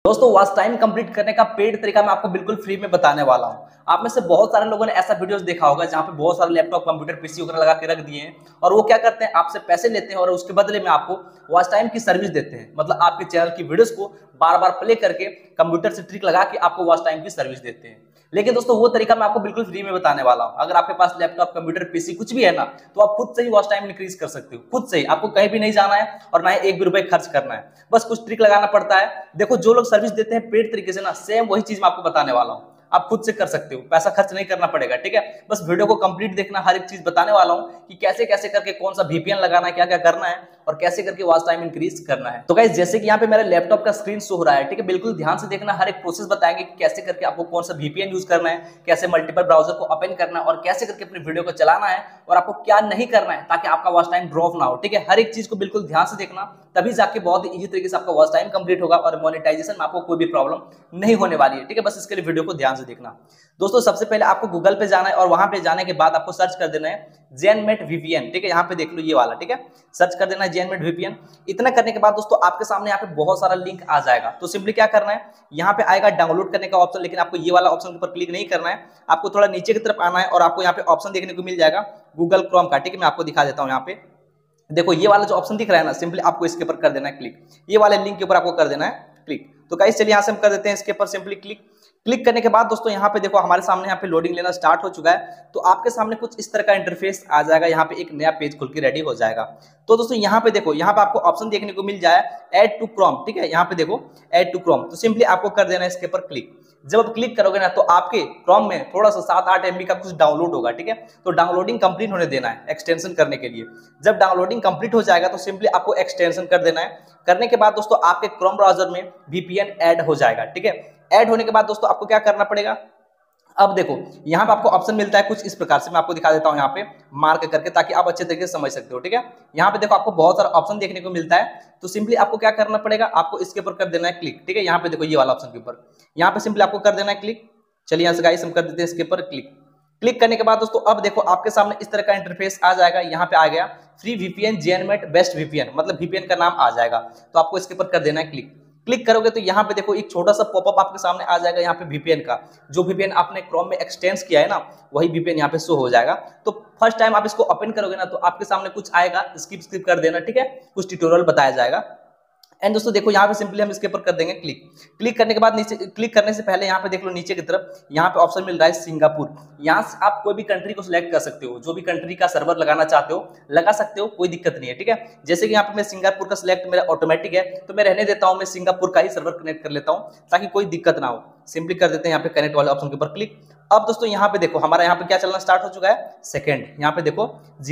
दोस्तों watch time complete करने का पेड तरीका मैं आपको बिल्कुल फ्री में बताने वाला हूं। आप में से बहुत सारे लोगों ने ऐसा वीडियोस देखा होगा जहां पे बहुत सारे लैपटॉप कंप्यूटर पीसी वगैरह लगा के रख दिए हैं और वो क्या करते हैं आपसे पैसे लेते हैं और उसके बदले में आपको वॉच टाइम की सर्विस देते हैं। मतलब आपके चैनल की वीडियोस को बार बार प्ले करके कंप्यूटर से ट्रिक लगा के आपको वॉच टाइम की सर्विस देते हैं। लेकिन दोस्तों वो तरीका मैं आपको बिल्कुल फ्री में बताने वाला हूं। अगर आपके पास लैपटॉप कंप्यूटर पीसी कुछ भी है ना, तो आप खुद से ही वॉच टाइम इंक्रीज कर सकते हो। खुद से ही, आपको कहीं भी नहीं जाना है और ना ही एक भी रुपए खर्च करना है, बस कुछ ट्रिक लगाना पड़ता है। देखो जो लोग सर्विस देते हैं पेड तरीके से ना, सेम वही चीज मैं आपको बताने वाला हूं। आप खुद से कर सकते हो, पैसा खर्च नहीं करना पड़ेगा। ठीक है, बस वीडियो को कंप्लीट देखना, हर एक चीज बताने वाला हूं कि कैसे कैसे करके कौन सा वीपीएन लगाना है, क्या क्या करना है और कैसे करके वॉच टाइम इंक्रीज करना है। तो गाइस जैसे कि यहाँ पे मेरे लैपटॉप का स्क्रीन शो हो रहा है, ठीक है, बिल्कुल ध्यान से देखना। हर एक प्रोसेस बताएंगे कि कैसे करके आपको कौन सा वीपीएन यूज करना है, कैसे मल्टीपल ब्राउजर को ओपन करना है और कैसे करके अपनी वीडियो को चलाना है और आपको क्या नहीं करना है ताकि आपका वॉच टाइम ड्रॉप ना हो। ठीक है, हर एक चीज को बिल्कुल ध्यान से देखना, तभी जाके बहुत ही इजी तरीके से आपका वॉच टाइम कंप्लीट होगा और मोनेटाइजेशन में आपको कोई भी प्रॉब्लम नहीं होने वाली है। ठीक है, बस इसके लिए वीडियो को ध्यान से देखना। दोस्तों सबसे पहले आपको गूगल पे जाना है और वहां पे जाने के बाद आपको सर्च कर देना है जेनमेट वीपीएन। ठीक है, यहाँ पे देख लो ये वाला, ठीक है, सर्च कर देना है जेनमेट वीपीएन। इतना करने के बाद दोस्तों आपके सामने यहाँ पे बहुत सारा लिंक आ जाएगा। तो सिंपली क्या करना है, यहाँ पे आएगा डाउनलोड करने का ऑप्शन, लेकिन आपको ये वाला ऑप्शन के ऊपर क्लिक नहीं करना है, आपको थोड़ा नीचे की तरफ आना है और आपको यहाँ पे ऑप्शन देखने को मिल जाएगा गूगल क्रोम का। ठीक है, मैं आपको दिखा देता हूँ। यहाँ पे देखो ये वाला जो ऑप्शन दिख रहा है ना, सिंपली आपको इसके ऊपर कर देना है क्लिक। ये वाले लिंक के ऊपर आपको कर देना है क्लिक। तो गाइस चलिए यहाँ से हम कर देते हैं इसके ऊपर सिंपली क्लिक। क्लिक करने के बाद दोस्तों यहाँ पे देखो हमारे सामने यहाँ पे लोडिंग लेना स्टार्ट हो चुका है। तो आपके सामने कुछ इस तरह का इंटरफेस आ जाएगा, यहाँ पे एक नया पेज खुल के रेडी हो जाएगा। तो दोस्तों यहाँ पे देखो, यहाँ पे आपको ऑप्शन देखने को मिल जाए ऐड टू क्रोम। ठीक है, यहाँ पे देखो ऐड टू क्रोम, तो सिंपली आपको कर देना है इसके ऊपर क्लिक। जब आप क्लिक करोगे ना, तो आपके क्रोम में थोड़ा सा 7-8 MB का कुछ डाउनलोड होगा। ठीक है, तो डाउनलोडिंग कंप्लीट होने देना है एक्सटेंशन करने के लिए। जब डाउनलोडिंग कंप्लीट हो जाएगा तो सिंपली आपको एक्सटेंशन कर देना है। करने के बाद दोस्तों आपके क्रोम ब्राउजर में वीपीएन ऐड हो जाएगा। ठीक है, ऐड होने के बाद दोस्तों आपको क्या करना पड़ेगा, अब देखो यहाँ पे आपको ऑप्शन मिलता है कुछ इस प्रकार से, मैं आपको दिखा देता हूँ यहाँ पे मार्क करके, ताकि आप अच्छे तरीके से समझ सकते हो। ठीक है, यहाँ पे देखो आपको बहुत सारा ऑप्शन देखने को मिलता है। तो सिंपली आपको क्या करना पड़ेगा, आपको इसके ऊपर कर देना है क्लिक। ठीक है, यहाँ पे देखो ये वाला ऑप्शन के ऊपर, यहाँ पे सिंपली आपको कर देना है क्लिक। चलिए यहाँ से गाइस हम कर देते हैं इसके ऊपर क्लिक। क्लिक करने के बाद दोस्तों अब देखो आपके सामने इस तरह का इंटरफेस आ जाएगा। यहाँ पे आ गया free VPN ZenMate best VPN, मतलब वीपीएन का नाम आ जाएगा। तो आपको इसके ऊपर कर देना है क्लिक। क्लिक करोगे तो यहाँ पे देखो एक छोटा सा पॉपअप आपके सामने आ जाएगा। यहाँ पे वीपीएन का जो वीपीएन आपने क्रोम में एक्सटेंस किया है ना, वही वीपीएन यहाँ पे शो हो जाएगा। तो फर्स्ट टाइम आप इसको ओपन करोगे ना, तो आपके सामने कुछ आएगा, स्किप कर देना। ठीक है, कुछ ट्यूटोरियल बताया जाएगा। एंड दोस्तों देखो यहाँ पे सिंपली हम इसके ऊपर कर देंगे क्लिक। क्लिक करने के बाद नीचे, क्लिक करने से पहले यहाँ पे देख लो नीचे की तरफ यहाँ पे ऑप्शन मिल रहा है सिंगापुर। यहाँ से आप कोई भी कंट्री को सिलेक्ट कर सकते हो, जो भी कंट्री का सर्वर लगाना चाहते हो लगा सकते हो, कोई दिक्कत नहीं है। ठीक है, जैसे कि यहाँ पे मैं सिंगापुर का सिलेक्ट मेरा ऑटोमेटिक है, तो मैं रहने देता हूँ, मैं सिंगापुर का ही सर्वर कनेक्ट कर लेता हूँ ताकि कोई दिक्कत ना हो। सिंपली कर देते हैं यहाँ पे कनेक्ट वाले ऑप्शन के ऊपर क्लिक। अब दोस्तों यहाँ पे देखो हमारा यहाँ पे क्या चलना स्टार्ट हो चुका है, सेकंड। यहाँ पे देखो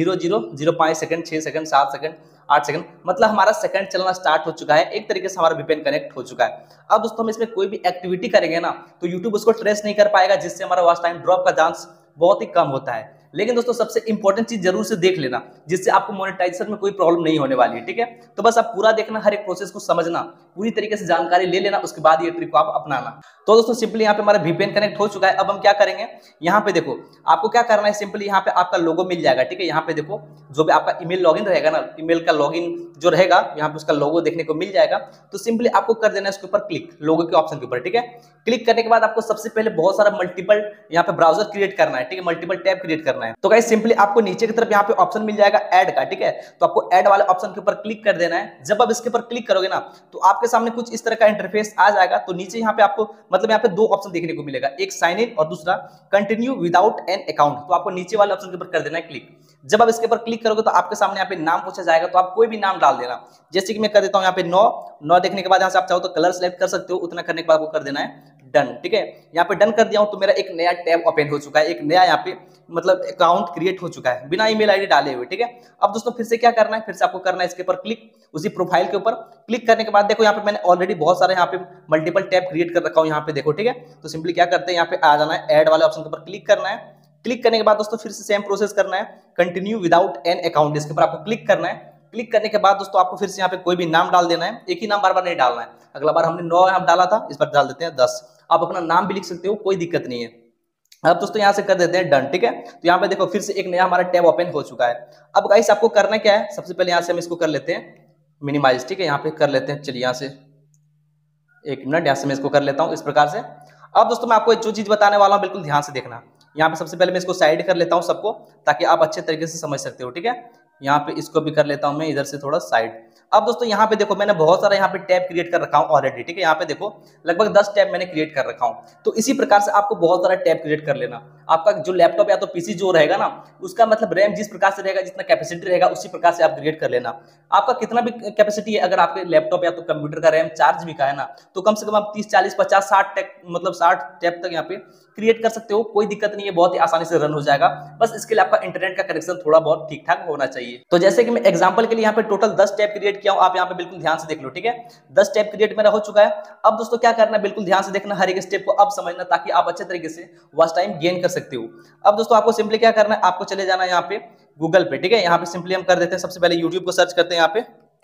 0005 सेकंड, 6 सेकंड, 7 सेकंड, 8 सेकंड, मतलब हमारा सेकंड चलना स्टार्ट हो चुका है। एक तरीके से हमारा वीपीएन कनेक्ट हो चुका है। अब दोस्तों हम इसमें कोई भी एक्टिविटी करेंगे ना, तो यूट्यूब उसको ट्रेस नहीं कर पाएगा, जिससे हमारा वॉच टाइम ड्रॉप का चांस बहुत ही कम होता है। लेकिन दोस्तों सबसे इंपॉर्टेंट चीज जरूर से देख लेना, जिससे आपको मोनेटाइजेशन में कोई प्रॉब्लम नहीं होने वाली है। ठीक है, तो बस आप पूरा देखना, हर एक प्रोसेस को समझना, पूरी तरीके से जानकारी ले लेना, उसके बाद ये ट्रिक को आप अपनाना। तो दोस्तों सिंपली यहाँ पे हमारा वीपीएन कनेक्ट हो चुका है। अब हम क्या करेंगे, यहाँ पे देखो आपको क्या करना है, सिंपली यहाँ पे आपका लोगो मिल जाएगा। ठीक है, यहाँ पे देखो जो भी आपका ईमेल लॉगिन रहेगा ना, ईमेल का लॉगिन जो रहेगा, यहाँ पे उसका लोगो देखने को मिल जाएगा। तो सिंपली आपको कर देना है इसके ऊपर क्लिक, लोगो के ऑप्शन के ऊपर। ठीक है, क्लिक करने के बाद आपको सबसे पहले बहुत सारा मल्टीपल यहाँ पे ब्राउजर क्रिएट करना है। ठीक है, मल्टीपल टैब क्रिएट करना है। तो गाइस सिंपली आपको नीचे की तरफ यहाँ पे ऑप्शन मिल जाएगा ऐड का। ठीक है, तो आपको ऐड वाले ऑप्शन के ऊपर क्लिक कर देना है। जब आप इसके ऊपर क्लिक करोगे ना, तो आपके सामने कुछ इस तरह का इंटरफेस आ जाएगा। तो नीचे यहाँ पे आपको मतलब यहाँ पे दो ऑप्शन देखने को मिलेगा, एक साइन इन और दूसरा कंटिन्यू विदाउट एन अकाउंट। तो आपको नीचे वाले ऑप्शन के ऊपर कर देना है क्लिक। जब आप इसके ऊपर क्लिक करोगे तो आपके सामने यहाँ पे नाम पूछा जाएगा, तो आप कोई भी नाम डाल देना। जैसे कि मैं कर देता हूँ यहाँ पे 9 देखने के बाद यहाँ से आप चाहो तो कलर सेलेक्ट कर सकते हो। उतना करने के बाद आपको कर देना है डन। ठीक है, यहाँ पे डन कर दिया हूं, तो मेरा एक नया टैब ओपन हो चुका है, एक नया यहाँ पे मतलब अकाउंट क्रिएट हो चुका है बिना ईमेल आईडी डाले हुए। ठीक है, अब दोस्तों फिर से क्या करना है, फिर से आपको करना है इसके ऊपर क्लिक, उसी प्रोफाइल के ऊपर क्लिक करने के बाद देखो यहाँ पे मैंने ऑलरेडी बहुत सारे यहाँ पे मल्टीपल टैब क्रिएट कर रखा हूँ यहाँ पे देखो। ठीक है, तो सिंपली क्या करते हैं, यहाँ पे आ जाना है ऐड वाले ऑप्शन के ऊपर क्लिक करना है। क्लिक करने के बाद दोस्तों फिर से सेम प्रोसेस करना है, कंटिन्यू विदाउट एन अकाउंट, इसके ऊपर आपको क्लिक करना है। क्लिक करने के बाद दोस्तों आपको फिर से यहाँ पे कोई भी नाम डाल देना है, एक ही नाम बार बार नहीं डालना है। अगला बार हमने 9 यहाँ डाला था, इस बार डाल देते हैं 10। आप अपना नाम भी लिख सकते हो, कोई दिक्कत नहीं है। अब दोस्तों यहाँ से कर देते हैं डन। ठीक है, तो यहाँ पे देखो फिर से एक नया हमारा टैब ओपन हो चुका है। अब गाइस आपको करना क्या है, सबसे पहले यहाँ से हम इसको कर लेते हैं मिनिमाइज। ठीक है, यहाँ पे कर लेते हैं, चलिए यहाँ से एक मिनट, यहाँ से मैं इसको कर लेता हूँ इस प्रकार से। अब दोस्तों मैं आपको जो चीज बताने वाला हूँ बिल्कुल ध्यान से देखना। यहाँ पे सबसे पहले मैं इसको साइड कर लेता हूँ सबको, ताकि आप अच्छे तरीके से समझ सकते हो, ठीक है। यहाँ पे इसको भी कर लेता हूँ मैं इधर से थोड़ा साइड। अब दोस्तों यहाँ पे देखो मैंने बहुत सारा यहाँ पे टैब क्रिएट कर रखा हूँ ऑलरेडी, ठीक है। यहाँ पे देखो लगभग 10 टैब मैंने क्रिएट कर रखा हूँ। तो इसी प्रकार से आपको बहुत सारा टैब क्रिएट कर लेना। आपका जो लैपटॉप या तो पीसी जो रहेगा ना, उसका मतलब रैम जिस प्रकार से रहेगा, जितना कैपेसिटी रहेगा, उसी प्रकार से आप क्रिएट कर लेना। आपका कितना भी कैपेसिटी है, अगर आपके लैपटॉप या तो कंप्यूटर का रैम 4 GB का है ना, तो कम से कम आप 30 40 50 60 टैब मतलब 60 टैब तक यहाँ पे क्रिएट कर सकते हो। कोई दिक्कत नहीं है, बहुत ही आसानी से रन हो जाएगा। बस इसके लिए आपका इंटरनेट का कनेक्शन थोड़ा बहुत ठीक ठाक होना चाहिए। तो जैसे कि मैं एग्जांपल के लिए यहाँ पे टोटल 10 टैब क्रिएट किया हूँ, आप यहाँ पे बिल्कुल ध्यान से देख लो, ठीक है। 10 टैब क्रिएट मेरा हो चुका है। अब दोस्तों क्या करना है, बिल्कुल ध्यान से देखना, हर एक स्टेप को अब समझना, ताकि आप अच्छे तरीके से वॉच टाइम गेन कर सकते हो। अब दोस्तों आपको सिंपली क्या करना है, आपको चले जाना है यहाँ पे गूगल पे, ठीक है। यहाँ पे सिंपली हम कर देते हैं, सबसे पहले यूट्यूब को सर्च करते हैं, यहाँ पे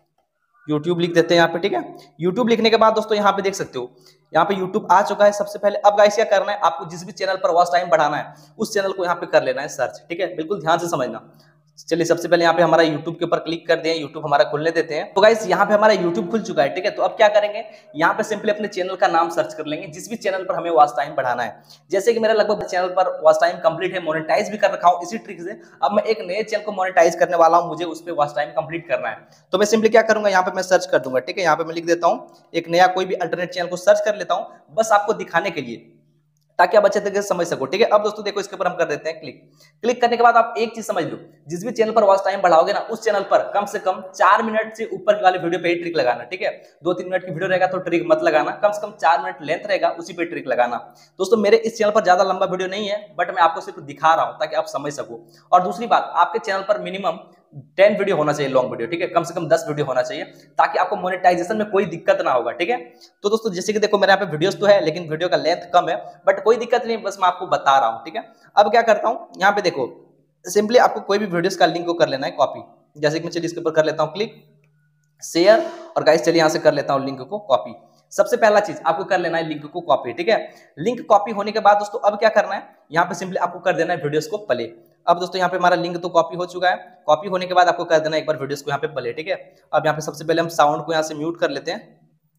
यूट्यूब लिख देते हैं यहाँ पे, ठीक है। यूट्यूब लिखने के बाद दोस्तों यहाँ पे देख सकते हो, यहाँ पे यूट्यूब आ चुका है सबसे पहले। अब गाइस क्या करना है, आपको जिस भी चैनल पर वॉच टाइम बढ़ाना है, उस चैनल को यहाँ पे कर लेना है सर्च, ठीक है। बिल्कुल ध्यान से समझना। चलिए सबसे पहले यहाँ पे हमारा YouTube के ऊपर क्लिक कर दें, YouTube हमारा खुलने देते हैं। तो गाइस यहाँ पे हमारा YouTube खुल चुका है, ठीक है। तो अब क्या करेंगे, यहाँ पे सिंपली अपने चैनल का नाम सर्च कर लेंगे, जिस भी चैनल पर हमें वॉच टाइम बढ़ाना है। जैसे कि मेरा लगभग चैनल पर वॉच टाइम कंप्लीट है, मोनेटाइज भी कर रखा हूँ इसी ट्रिक से। अब मैं एक नए चैनल को मोनेटाइज करने वाला हूँ, मुझे उस पर वॉच टाइम कंप्लीट करना है। तो मैं सिंपली क्या करूंगा, यहाँ पे मैं सर्च कर दूंगा, ठीक है। यहाँ पे मैं लिख देता हूँ एक नया कोई भी अल्टरनेट चैनल को सर्च कर लेता हूँ, बस आपको दिखाने के लिए, ताकि आप अच्छे तरीके से समझ सको, ठीक है। अब दोस्तों देखो इसके ऊपर हम कर देते हैं क्लिक। क्लिक करने के बाद आप एक चीज समझ लो, जिस भी चैनल पर वॉच टाइम बढ़ाओगे ना, उस चैनल पर कम से कम 4 मिनट से ऊपर वाले वीडियो पे ही ट्रिक लगाना, ठीक है। 2-3 मिनट की वीडियो रहेगा तो ट्रिक मत लगाना, कम से कम 4 मिनट लेंथ रहेगा, उसी पे ट्रिक लगाना। दोस्तों मेरे इस चैनल पर ज्यादा लंबा वीडियो नहीं है, बट मैं आपको सिर्फ दिखा रहा हूं ताकि आप समझ सको। और दूसरी बात, आपके चैनल पर मिनिमम 10 वीडियो होना चाहिए, लॉन्ग वीडियो, ठीक है। कम से कम 10 वीडियो होना चाहिए, ताकि आपको मोनेटाइजेशन में कोई दिक्कत ना होगा, ठीक है। तो दोस्तों जैसे कि देखो मेरे यहाँ पे वीडियोस तो है, लेकिन वीडियो का लेंथ कम है, बट कोई दिक्कत नहीं, बस मैं आपको बता रहा हूँ, ठीक है। अब क्या करता हूँ, यहाँ पे देखो सिंपली आपको कोई भी वीडियोस का लिंक को कर लेना है कॉपी। जैसे कि मैं चलिए इसके ऊपर कर लेता हूँ क्लिक, शेयर, और गाइस चलिए यहाँ से कर लेता हूँ लिंक को कॉपी। सबसे पहला चीज आपको कर लेना है लिंक को कॉपी, ठीक है। लिंक कॉपी होने के बाद दोस्तों अब क्या करना है, यहाँ पे सिंपली आपको कर देना है वीडियोस को प्ले। अब दोस्तों यहाँ पे हमारा लिंक तो कॉपी हो चुका है। कॉपी होने के बाद आपको कर देना है एक बार वीडियोस को यहाँ पे प्ले, ठीक है। अब यहाँ पे सबसे पहले हम साउंड को यहाँ से म्यूट कर लेते हैं,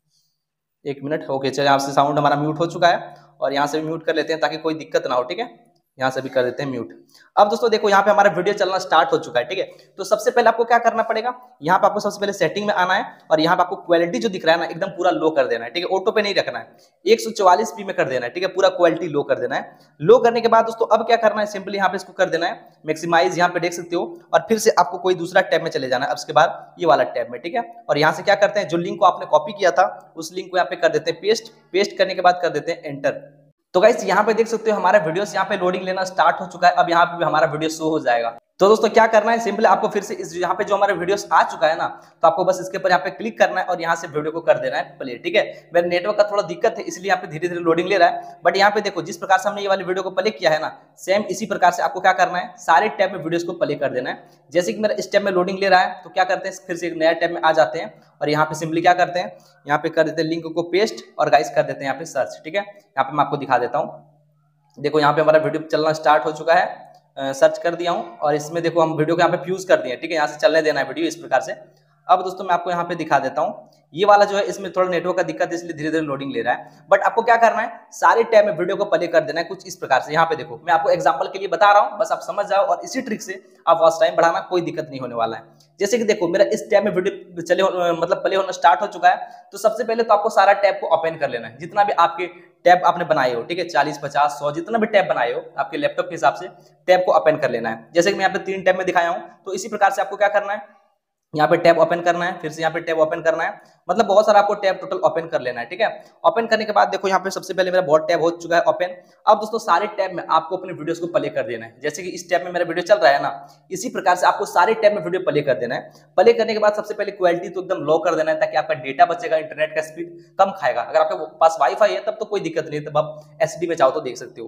एक मिनट। ओके चलिए, यहाँ से साउंड हमारा म्यूट हो चुका है, और यहाँ से भी म्यूट कर लेते हैं ताकि कोई दिक्कत ना हो, ठीक है। यहाँ से भी कर देते हैं म्यूट। अब दोस्तों देखो यहाँ पे हमारा वीडियो चलना स्टार्ट हो चुका है, ठीक है। तो सबसे पहले आपको क्या करना पड़ेगा, यहाँ पे आपको सबसे पहले सेटिंग में आना है, और यहाँ पे आपको क्वालिटी जो दिख रहा है ना, एकदम पूरा लो कर देना है, ठीक है। ऑटो पे नहीं रखना है, 144p में कर देना है, ठीक है। पूरा क्वालिटी लो कर देना है। लो करने के बाद दोस्तों अब क्या करना है, सिंपली यहाँ पे इसको कर देना है मैक्सिमाइज, यहाँ पे देख सकते हो, और फिर से आपको कोई दूसरा टैब में चले जाना है, अब उसके बाद ये वाला टैब में, ठीक है। और यहाँ से क्या करते हैं, जो लिंक को आपने कॉपी किया था उस लिंक को यहाँ पे कर देते हैं पेस्ट। पेस्ट करने के बाद कर देते हैं एंटर। तो गाइस यहाँ पे देख सकते हो हमारा वीडियोस यहाँ पे लोडिंग लेना स्टार्ट हो चुका है। अब यहाँ पे भी हमारा वीडियो शो हो जाएगा। तो दोस्तों क्या करना है, सिंपली आपको फिर से इस यहाँ पे जो हमारे वीडियोस आ चुका है ना, तो आपको बस इसके ऊपर यहाँ पे क्लिक करना है और यहाँ से वीडियो को कर देना है प्ले, ठीक है। मेरे नेटवर्क का थोड़ा दिक्कत है, इसलिए यहाँ पे धीरे धीरे लोडिंग ले रहा है। बट यहाँ पे देखो जिस प्रकार से हमने ये वाली वीडियो को प्ले किया है ना, सेम इसी प्रकार से आपको क्या करना है, सारे टैब में वीडियोस को प्ले कर देना है। जैसे कि मेरा इस टैब में लोडिंग ले रहा है, तो क्या करते हैं, फिर से एक नया टैब में आ जाते हैं, और यहाँ पे सिंपली क्या करते हैं, यहाँ पे कर देते हैं लिंक को पेस्ट, और गाइस कर देते हैं यहाँ पे सर्च, ठीक है। यहाँ पे मैं आपको दिखा देता हूँ, देखो यहाँ पे हमारा वीडियो चलना स्टार्ट हो चुका है, सर्च कर दिया हूँ, और इसमें देखो हम वीडियो को यहाँ पे फ्यूज कर दिए, ठीक है। यहाँ से चलने देना है वीडियो इस प्रकार से। अब दोस्तों मैं आपको यहाँ पे दिखा देता हूँ, ये वाला जो है इसमें थोड़ा नेटवर्क का दिक्कत है, इसलिए धीरे धीरे लोडिंग ले रहा है। बट आपको क्या करना है, सारे टैब में वीडियो को प्ले कर देना है कुछ इस प्रकार से। यहाँ पे देखो मैं आपको एग्जांपल के लिए बता रहा हूँ, बस आप समझ जाओ, और इसी ट्रिक से आप वॉच टाइम बढ़ाना, कोई दिक्कत नहीं होने वाला है। जैसे कि देखो मेरा इस टैब में वीडियो चले मतलब प्ले होना स्टार्ट हो चुका है। तो सबसे पहले तो आपको सारा टैब को ओपन कर लेना है, जितना भी आपके टैब आपने बनाए हो, ठीक है। 40 50 100 जितना भी टैब बनाए हो आपके लैपटॉप के हिसाब से टैब को ओपन कर लेना है। जैसे कि मैं यहाँ पे 3 टैब में दिखाया हूँ, तो इसी प्रकार से आपको क्या करना है, यहाँ पे टैब ओपन करना है, फिर से यहाँ पे टैब ओपन करना है, मतलब बहुत सारा आपको टैब टोटल ओपन कर लेना है, ठीक है। ओपन करने के बाद देखो यहाँ पे सबसे पहले मेरा बहुत टैब हो चुका है ओपन। अब दोस्तों सारे टैब में आपको अपने वीडियोस को प्ले कर देना है। जैसे कि इस टैब में मेरा वीडियो चल रहा है ना, इसी प्रकार से आपको सारे टैब में वीडियो प्ले कर देना है। प्ले करने के बाद सबसे पहले क्वालिटी तो एकदम लो कर देना है, ताकि आपका डेटा बचेगा, इंटरनेट का स्पीड कम खाएगा। अगर आपके पास वाईफाई है तब तो कोई दिक्कत नहीं है, तब आप एचडी में चाहो तो देख सकते हो।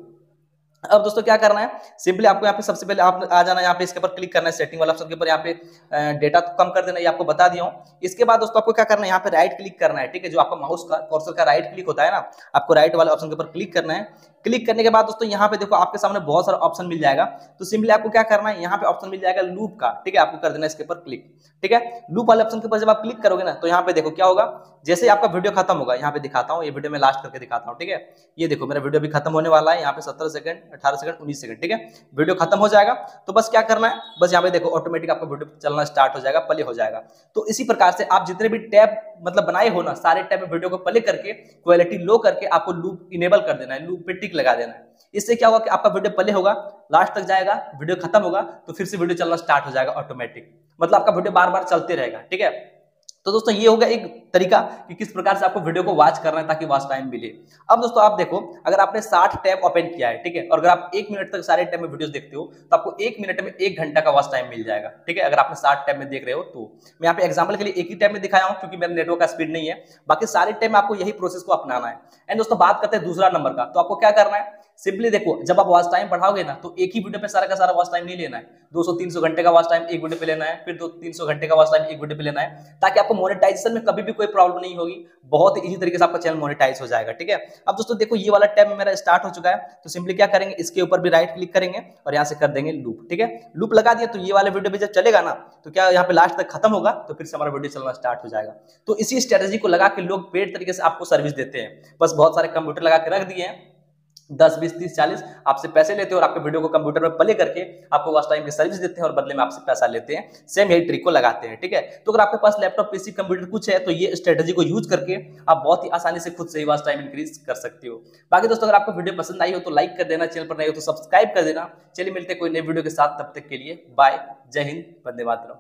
अब दोस्तों क्या करना है, सिंपली आपको यहाँ पे सबसे पहले आप आ जाना है, यहाँ पे इसके ऊपर क्लिक करना है, सेटिंग वाला ऑप्शन के ऊपर, यहाँ पे डेटा तो कम कर देना, ये आपको बता दिया हूँ। इसके बाद दोस्तों आपको क्या करना है, यहाँ पे राइट क्लिक करना है, ठीक है। जो आपका माउस का कर्सर का राइट क्लिक होता है ना, आपको राइट वाले ऑप्शन के ऊपर क्लिक करना है। क्लिक करने के बाद दोस्तों यहाँ पे देखो आपके सामने बहुत सारा ऑप्शन मिल जाएगा। तो सिंपली आपको क्या करना है, यहाँ पे ऑप्शन मिल जाएगा लूप का, ठीक है, आपको कर देना इसके ऊपर क्लिक। ठीक है, लूप वाले ऑप्शन के ऊपर जब आप क्लिक करोगे ना तो यहाँ पे देखो क्या होगा, जैसे आपका वीडियो खत्म होगा, यहाँ पे दिखाता हूँ, ये वीडियो में लास्ट करके दिखाता हूँ। ठीक है, ये देखो मेरा वीडियो भी खत्म होने वाला है, यहाँ पे 17 सेकंड, 18 सेकंड, 19 सेकंड। ठीक है, वीडियो खत्म हो जाएगा तो बस क्या करना है, बस यहाँ पे देखो ऑटोमेटिक आपका वीडियो चलना स्टार्ट हो जाएगा, प्ले हो जाएगा। तो इसी प्रकार से आप जितने भी टैब मतलब बनाए हो ना, सारे टैब में वीडियो को प्ले करके क्वालिटी लो करके आपको लूप इनेबल कर देना है, लूप पे टिक लगा देना है। इससे क्या होगा कि आपका वीडियो प्ले होगा, लास्ट तक जाएगा, वीडियो खत्म होगा तो फिर से वीडियो चलना स्टार्ट हो जाएगा ऑटोमेटिक, मतलब आपका वीडियो बार बार चलते रहेगा। ठीक है, तो दोस्तों ये होगा एक तरीका कि किस प्रकार से आपको वीडियो को वॉच करना है ताकि वॉच टाइम मिले। अब दोस्तों आप देखो, अगर आपने 60 टैब ओपन किया है, ठीक है, और अगर आप 1 मिनट तक सारे टैब में वीडियोस देखते हो तो आपको 1 मिनट में 1 घंटा का वॉच टाइम मिल जाएगा। ठीक है, अगर आपने 60 टैब में देख रहे हो तो मैं यहाँ पे एग्जाम्पल के लिए एक ही टैब में दिखाया हूँ क्योंकि मेरा नेटवर्क का स्पीड नहीं है, बाकी सारे टैब में आपको यही प्रोसेस को अपनाना है। एंड दोस्तों बात करते हैं दूसरा नंबर का, तो आपको क्या करना है, सिंपली देखो जब आप वॉच टाइम बढ़ाओगे ना तो एक ही वीडियो पे सारा का सारा वॉच टाइम नहीं लेना है, 200-300 घंटे का वॉच टाइम एक वीडियो पे लेना है, फिर 200-300 घंटे का वॉच टाइम एक वीडियो पे लेना है, ताकि आपको मोनेटाइजेशन में कभी भी कोई प्रॉब्लम नहीं होगी, बहुत इजी तरीके से आपका चैनल मोनेटाइज हो जाएगा। ठीक है, अब दोस्तों देखो ये वाला टैब मेरा स्टार्ट हो चुका है, तो सिंपली क्या करेंगे, इसके ऊपर भी राइट क्लिक करेंगे और यहाँ से कर देंगे लूप। ठीक है, लूप लगा दिया तो ये वाले वीडियो भी जब चलेगा ना तो क्या यहाँ पे लास्ट तक खत्म होगा तो फिर से हमारा वीडियो चलना स्टार्ट हो जाएगा। तो इसी स्ट्रेटेजी को लगा के लोग पेड तरीके से आपको सर्विस देते हैं, बस बहुत सारे कंप्यूटर लगा के रख दिए हैं, 10, 20, 30, 40 आपसे पैसे लेते हैं और आपके वीडियो को कंप्यूटर में प्ले करके आपको वॉच टाइम की सर्विस देते हैं और बदले में आपसे पैसा लेते हैं। सेम यही ट्रिक को लगाते हैं। ठीक है, तो अगर आपके पास लैपटॉप, पीसी, कंप्यूटर कुछ है तो ये स्ट्रेटेजी को यूज करके आप बहुत ही आसानी से खुद से ही वॉच टाइम इंक्रीज कर सकते हो। बाकी दोस्तों अगर आपको वीडियो पसंद आई हो तो लाइक कर देना, चैनल पर नए हो तो सब्सक्राइब कर देना। चलिए मिलते हैं कोई नए वीडियो के साथ, तब तक के लिए बाय, जय हिंद, वंदे मातरम।